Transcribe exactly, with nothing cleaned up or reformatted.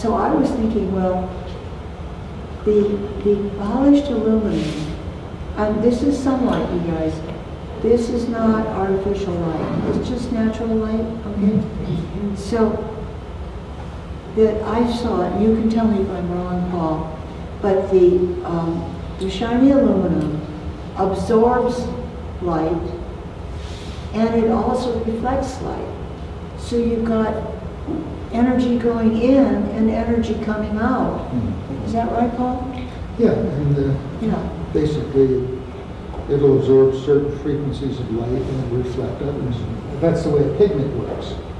so I was thinking, well, the, the polished aluminum, and this is sunlight, you guys. This is not artificial light. It's just natural light, okay? So, that I saw it, you can tell me if I'm wrong, Paul, but the, um, the shiny aluminum absorbs light, and it also reflects light. So you've got energy going in and energy coming out. Is that right, Paul? Yeah, and uh, Yeah. basically it'll absorb certain frequencies of light and reflect others. That's the way a pigment works.